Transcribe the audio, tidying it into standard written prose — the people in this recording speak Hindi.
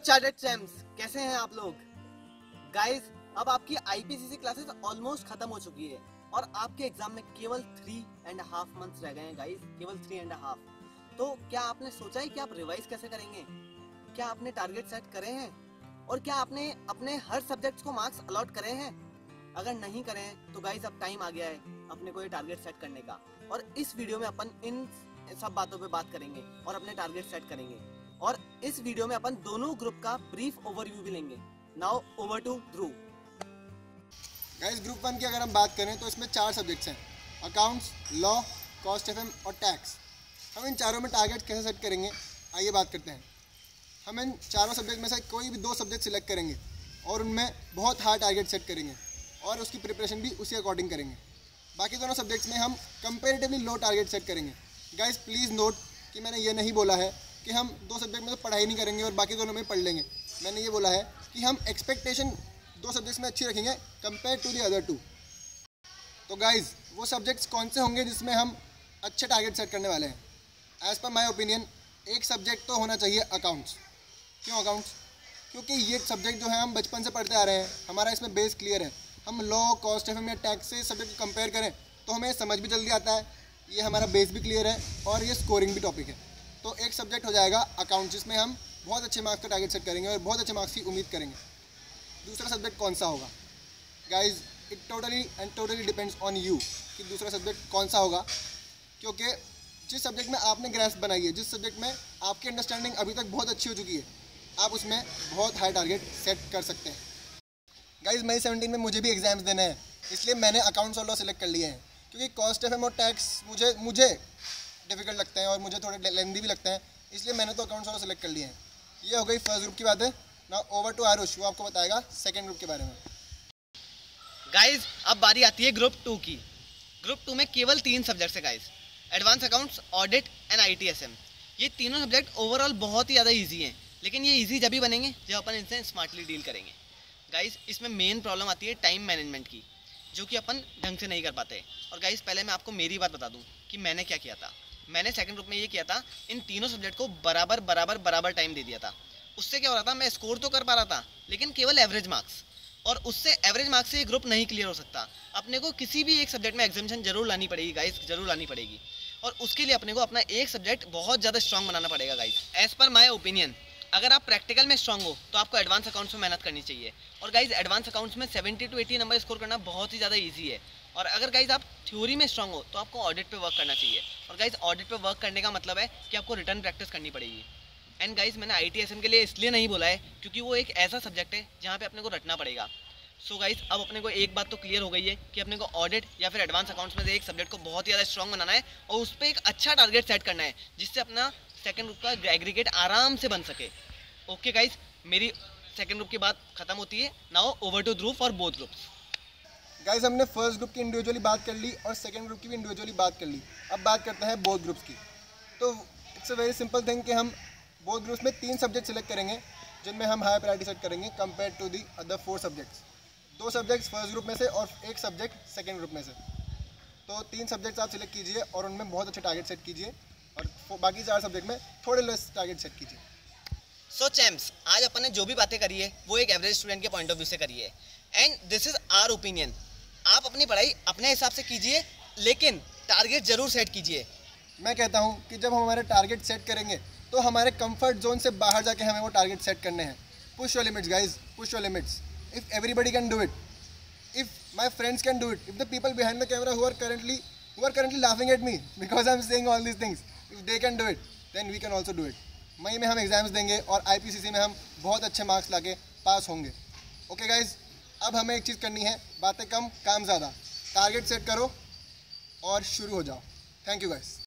चार्टर्ड चैम्प्स, कैसे हैं आप लोग? गाइस, अब आपकी आईपीसीसी क्लासेस ऑलमोस्ट खत्म हो चुकी है और आपके एग्जाम में केवल 3.5 मंथ्स रह गए हैं गाइस, केवल 3.5। तो क्या आपने सोचा है कि आप रिवाइज कैसे करेंगे? क्या आपने टारगेट सेट करे हैं? और क्या आपने अपने हर सब्जेक्ट्स को मार्क्स अलॉट करे हैं? अगर नहीं करे हैं तो गाइस अब टाइम आ गया है अपने को ये टारगेट सेट करने का। और इस वीडियो में अपन इन सब बातों पे बात करेंगे और अपने टारगेट सेट करेंगे। और इस वीडियो में अपन दोनों ग्रुप का ब्रीफ ओवरव्यू भी लेंगे। Now over to Dhruv. Guys, group 1 की अगर हम बात करें तो इसमें 4 सब्जेक्ट्स हैं: अकाउंट्स, लॉ, कॉस्ट एफएम और टैक्स। हम इन चारों में टारगेट कैसे सेट करेंगे, आइए बात करते हैं। हम इन चारों सब्जेक्ट में से कोई भी 2 सब्जेक्ट सिलेक्ट करेंगे और उनमें बहुत हार्ड टारगेट सेट करेंगे और उसकी प्रिपरेशन भी उसी अकॉर्डिंग करेंगे। बाकी दोनों सब्जेक्ट्स में हम कंपेरेटिवली लो टारगेट सेट करेंगे। गाइस, प्लीज़ नोट कि मैंने ये नहीं बोला है कि हम 2 सब्जेक्ट में तो पढ़ाई नहीं करेंगे और बाकी दोनों में पढ़ लेंगे। मैंने ये बोला है कि हम एक्सपेक्टेशन 2 सब्जेक्ट्स में अच्छी रखेंगे कंपेयर टू दी अदर 2। तो गाइस, वो सब्जेक्ट्स कौन से होंगे जिसमें हम अच्छे टारगेट सेट करने वाले हैं? एज़ पर माय ओपिनियन, एक सब्जेक्ट तो होना चाहिए अकाउंट्स। क्यों अकाउंट्स? क्योंकि ये सब्जेक्ट जो है हम बचपन से पढ़ते आ रहे हैं, हमारा इसमें बेस क्लियर है। हम लॉ, कॉस्ट एफएम या टैक्स से सब्जेक्ट को कंपेयर करें तो हमें समझ भी जल्दी आता है, ये हमारा बेस भी क्लियर है और ये स्कोरिंग भी टॉपिक है। तो एक सब्जेक्ट हो जाएगा अकाउंट, जिसमें हम बहुत अच्छे मार्क्स का टारगेट सेट करेंगे और बहुत अच्छे मार्क्स की उम्मीद करेंगे। दूसरा सब्जेक्ट कौन सा होगा? Guys, it totally depends on you कि दूसरा सब्जेक्ट कौन सा होगा। क्योंकि जिस सब्जेक्ट में आपने ग्रेस्प बनाई है, जिस सब्जेक्ट में आपकी अंडरस्टैंडिंग अभी तक बहुत अच्छी हो चुकी है, आप उसमें बहुत हाई टारगेट सेट कर सकते हैं। गाइज, मई 17 में मुझे भी एग्जाम्स देने हैं, इसलिए मैंने अकाउंट्स और लॉ सेलेक्ट कर लिए हैं। क्योंकि कॉस्ट एफएम और टैक्स मुझे डिफिकल्ट लगते हैं और मुझे थोड़े लेंदी भी लगते हैं, इसलिए मैंने तो अकाउंट्स और लॉ सेलेक्ट कर लिए हैं। ये हो गई फर्स्ट ग्रुप की बात है। नाउ ओवर टू आरुष, वो आपको बताएगा सेकेंड ग्रुप के बारे में। गाइस, अब बारी आती है ग्रुप 2 की। ग्रुप 2 में केवल 3 सब्जेक्ट्स है guys: advance accounts, audit and ITSM. ये तीनों सब्जेक्ट ओवरऑल बहुत ही ज़्यादा ईजी हैं, लेकिन ये ईजी जब भी बनेंगे जब अपन इनसे स्मार्टली डील करेंगे। गाइस, इसमें मेन प्रॉब्लम आती है टाइम मैनेजमेंट की, जो कि अपन ढंग से नहीं कर पाते। और गाइस, पहले मैं आपको मेरी बात बता दूं कि मैंने क्या किया था। मैंने सेकंड ग्रुप में ये किया था, इन तीनों सब्जेक्ट को बराबर टाइम दे दिया था। उससे क्या हो रहा था, मैं स्कोर तो कर पा रहा था लेकिन केवल एवरेज मार्क्स, और उससे एवरेज मार्क्स से ये ग्रुप नहीं क्लियर हो सकता। अपने को किसी भी एक सब्जेक्ट में एग्जामिनेशन जरूर लानी पड़ेगी गाइस, जरूर लानी पड़ेगी। और उसके लिए अपने को अपना एक सब्जेक्ट बहुत ज़्यादा स्ट्रॉन्ग बनाना पड़ेगा guys. As per my opinion, अगर आप प्रैक्टिकल में स्ट्रॉन्ग हो तो आपको एडवांस अकाउंट्स में मेहनत करनी चाहिए। और गाइज, एडवांस अकाउंट्स में 70 to 80 नंबर स्कोर करना बहुत ही ज़्यादा ईजी है। और अगर गाइज आप थ्योरी में स्ट्रॉन्ग हो तो आपको ऑडिट पे वर्क करना चाहिए। और गाइज, ऑडिट पे वर्क करने का मतलब है कि आपको रिटर्न प्रैक्टिस करनी पड़ेगी। एंड गाइज, मैंने आईटीएसएम के लिए इसलिए नहीं बोला है क्योंकि वो एक ऐसा सब्जेक्ट है जहाँ पे अपने को रटना पड़ेगा। सो गाइज, अब अपने को एक बात तो क्लियर हो गई है कि अपने को ऑडिट या फिर एडवांस अकाउंट्स में से एक सब्जेक्ट को बहुत ही ज़्यादा स्ट्रॉन्ग बनाना है और उस पर एक अच्छा टारगेट सेट करना है, जिससे अपना सेकंड ग्रुप का एग्रीगेट आराम से बन सके। ओके गाइज, मेरी सेकंड ग्रुप की बात खत्म होती है। Now over to Dhruv for both groups. Guys, हमने फर्स्ट ग्रुप की इंडिविजुअली बात कर ली और सेकंड ग्रुप की भी इंडिविजुअली बात कर ली। अब बात करते हैं बोथ ग्रुप्स की। तो it's a very simple thing कि हम बोथ ग्रुप्स में 3 सब्जेक्ट सिलेक्ट करेंगे जिनमें हम हाई प्रायोरिटी सेट करेंगे कंपेयर टू दी अदर 4 सब्जेक्ट्स। 2 सब्जेक्ट्स फर्स्ट ग्रुप में से और 1 सब्जेक्ट सेकेंड ग्रुप में से। तो 3 सब्जेक्ट्स आप सिलेक्ट कीजिए और उनमें बहुत अच्छे टारगेट सेट कीजिए और बाकी 4 सब्जेक्ट में थोड़े लेस टारगेट सेट कीजिए। सो चैम्प्स, आज अपन ने जो भी बातें करी है वो एक एवरेज स्टूडेंट के पॉइंट ऑफ व्यू से करी है, and this is our opinion. आप अपनी पढ़ाई अपने हिसाब से कीजिए, लेकिन टारगेट जरूर सेट कीजिए। मैं कहता हूँ कि जब हम हमारे टारगेट सेट करेंगे तो हमारे कंफर्ट जोन से बाहर जाके हमें वो टारगेट सेट करने हैं। Push your limits guys, push your limits. If everybody can do it, if my friends can do it, if the people behind the camera who are currently laughing at me because I'm saying all these things, if they can do it, then we can also do it. मई में हम एग्जाम्स देंगे और आईपीसीसी में हम बहुत अच्छे मार्क्स लाके पास होंगे। ओके गाइज, अब हमें एक चीज़ करनी है, बातें कम काम ज़्यादा। टारगेट सेट करो और शुरू हो जाओ। Thank you guys.